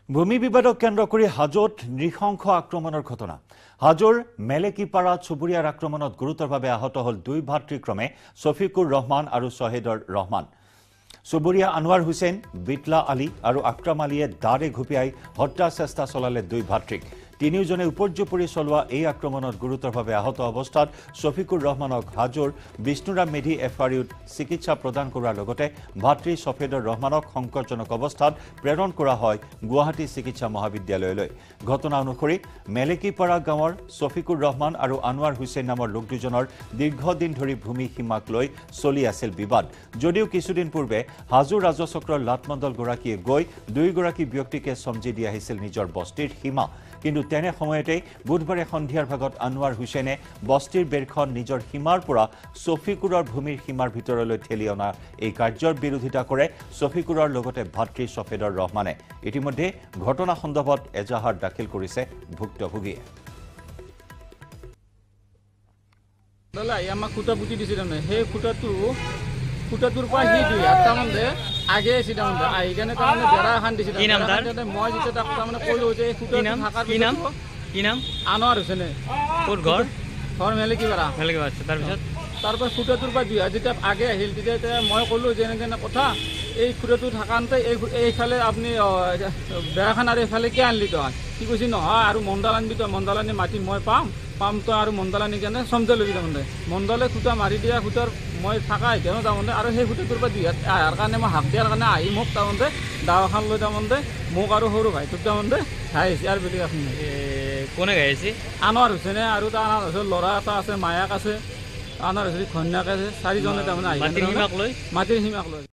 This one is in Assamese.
ভূমি বিবাদক কেন্দ্ৰ কৰি হাজোত নৃশংস আক্ৰমণৰ ঘটনা। হাজোৰ মেলেকিপাৰাত চুবুৰীয়াৰ আক্ৰমণত গুৰুতৰভাৱে আহত হল দুই ভাতৃক্ৰমে শফিকুৰ ৰহমান আৰু শহীদৰ ৰহমান। চুবুৰীয়া আনোৱাৰ হুছেইন, বিটলা আলী আৰু আক্ৰাম আলীয়ে দাৰে ঘুপিয়াই হত্যা চেষ্টা চলালে দুই ভাতৃক। তিনিওজনে উপৰ্যুপৰি চলোৱা এই আক্ৰমণত গুৰুতৰভাৱে আহত অৱস্থাত শফিকুৰ ৰহমানক হাজোৰ বিষ্ণুৰাম মেধি এফআৰইউত চিকিৎসা প্ৰদান কৰাৰ লগতে ভাতৃ শফিদৰ ৰহমানক সংকটজনক অৱস্থাত প্ৰেৰণ কৰা হয় গুৱাহাটী চিকিৎসা মহাবিদ্যালয়লৈ। ঘটনা অনুসৰি মেলেকিপাৰা গাঁৱৰ শফিকুৰ ৰহমান আৰু আনোৱাৰ হুছেইন নামৰ লোক দুজনৰ দীৰ্ঘদিন ধৰি ভূমি সীমাক লৈ চলি আছিল বিবাদ। যদিও কিছুদিন পূৰ্বে হাজো ৰাজচক্ৰৰ লাটমণ্ডল গৰাকীয়ে গৈ দুয়োগৰাকী ব্যক্তিকে সমজি দি আহিছিল নিজৰ বস্তিৰ সীমা। কিন্তু তেনে সময়তেই বুধবাৰে সন্ধিয়াৰ ভাগত আনোৱাৰ হুছেইনে বস্তিৰ বেৰখন নিজৰ সীমাৰ পৰা শফিকুৰৰ ভূমিৰ সীমাৰ ভিতৰলৈ ঠেলি অনা এই কাৰ্যৰ বিৰোধিতা কৰে শফিকুৰৰ লগতে ভাতৃ শফিদৰ ৰহমানে। ইতিমধ্যে ঘটনা সন্দৰ্ভত এজাহাৰ দাখিল কৰিছে ভুক্তভোগীয়ে। আমাক খুঁটা পুতি দিছিল সেই খুঁটাটোৰ পৰা সি 2 হাত তাৰমানে আগে আছে তাৰমানে আহি কেনে তাৰমানে বেৰা এখন দিছিল। মই যেতিয়া তাক তাৰমানে ক'লো যে খুঁটা থাকাৰ কি নাম আনোৱাৰ হুছেইনে ক'ত ঘৰ মেলেকিপাৰা। তাৰপৰা খুঁটাটোৰ পৰা 2 হাত যেতিয়া আগে আহিল তেতিয়া মই ক'লো যে এনেকৈ কথা এই খুঁটাটো থাকাতে এইফালে আপুনি বেৰাখন আৰু এইফালে কিয় আনলি তই? সি কৈছে নহয় আৰু মণ্ডল আনবি তই, মণ্ডল আনি মাটি মই পাম তই আৰু মণ্ডল আনি কেনে চমজা ল'বি তাৰমানে। মণ্ডলে খুঁটা মাৰি দিয়া খুঁটাৰ মই থাকা এতিয়াও তাৰমানে আৰু সেই খুঁটাটোৰ পৰা 2 হাত অহাৰ কাৰণে মই হাক দিয়াৰ কাৰণে আহি মোক তাৰমানে দাৱাখন লৈ তাৰমানে মোক আৰু সৰু ভাইটোক তাৰমানে ঘাই আহিছে আৰু বেলেগ আছে। কোনে ঘাই আহিছে? আনোৱাৰ হুছেইনে আৰু তাৰ আনোৱাৰ হুছেইন ল'ৰা এটা আছে, মায়াক আছে, আনোৱাৰ হুছেইন ঘৈণীয়েক আছে, 4জনে তাৰমানে আহি মাটিৰ সীমাক লৈ